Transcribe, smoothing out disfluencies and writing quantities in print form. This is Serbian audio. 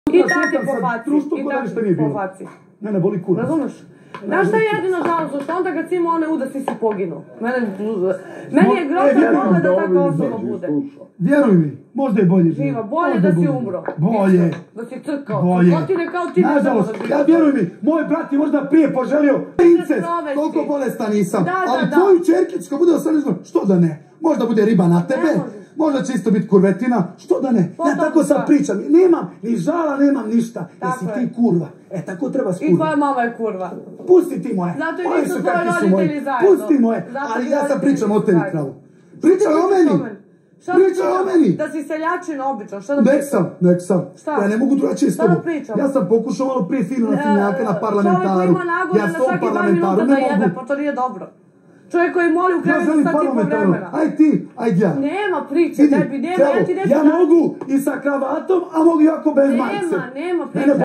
I tati po faci. Mene boli kurac. Razumeš? Znaš šta je jedino žalostno? Što onda kad si imao one udasi si poginu. Meni je grozno toga da tako osoba bude. Vjeruj mi, možda je bolje živo. Živa, bolje da si umro. Bolje. Da si crkao. Bolje. Crkotine kao ti ne znamo da živa. Ja vjeruj mi, moj brat je možda prije poželio incest. Toliko bolestan nisam. Ali tvoju čerkicu kad bude 18 godina, što da ne? Možda bude riba na tebe. Možda će isto biti kurvetina, što da ne? Ja tako sad pričam, nemam ni žala, nemam ništa, jesi ti kurva. E, tako treba s kurva. I tvoja mama je kurva. Pusti ti moje. Zato i nisu tvoji roditelji zajedno. Pusti moje, ali ja sad pričam o tebi, kravu. Pričaj o meni. Pričaj o meni. Da si seljačin obično, šta da pričam? Nek sam. Ja ne mogu drugačije s tobom. Šta da pričam? Ja sam pokušao malo prije fino na finjaka na parlamentaru. Čovjek koji ima nagovor na svaki 2 minuta da jebe, pa to nije dobro. Čovjek koji moli u krevetu sat i po vremena. Aj ti, aj ja. Nema priče, tebi nema, ja ti neću... Ja mogu i sa kravatom, a mogu i ako bez majice. Nema priče.